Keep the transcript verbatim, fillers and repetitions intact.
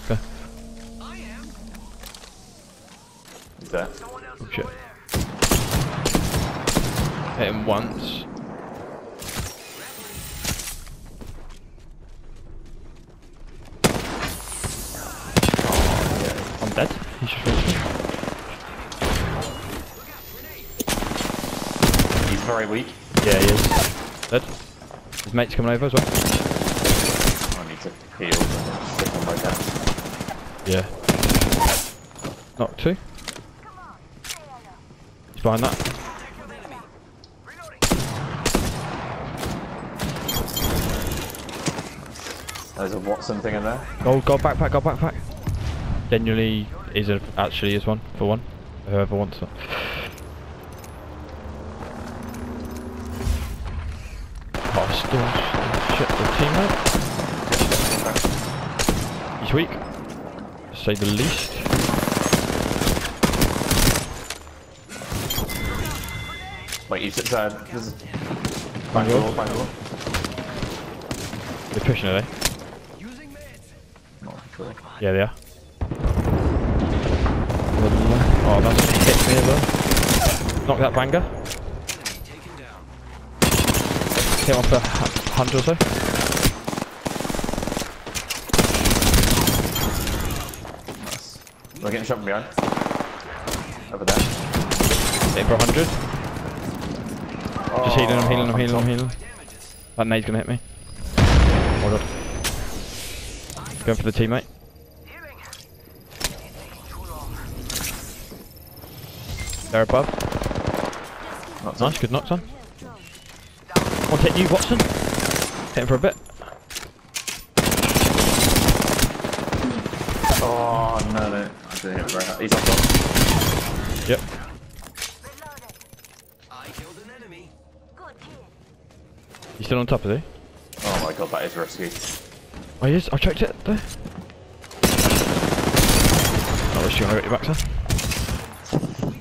Go. He's there. Oh shit. Hit him once. I'm dead. He's just finished me. He's very weak. Yeah, he is. Dead. His mate's coming over as well. I need to heal. Stick on my cat. Yeah. Knock two. He's behind that. There's a Watson thing in there. Gold, gold backpack, gold backpack. Genuinely is a, actually is one for one. Whoever wants it. Hostage. Shit, the teammate. He's weak. To say the least. Wait, he's at uh, there's behind the wall, behind the wall. They're pushing, are they? Not sure. Yeah, they are. Oh, that's hit me as well. Knock that banger. Hit him off the hundred or so. Nice. We're getting shot from behind. Over there. Hit him for a hundred. Oh, Just healing him, healing him, healing him, healing him. That nade's gonna hit me. Oh god. Going for the teammate. They're above. Not Nice, good knocks on. One hit you, Watson. Hit him for a bit. Oh no, no. I didn't hit him very hard. He's on top. Yep. He's still on top, is he? Oh my god, that is risky. Oh, he is. I checked it there. Not risky, I'm gonna get you back, sir.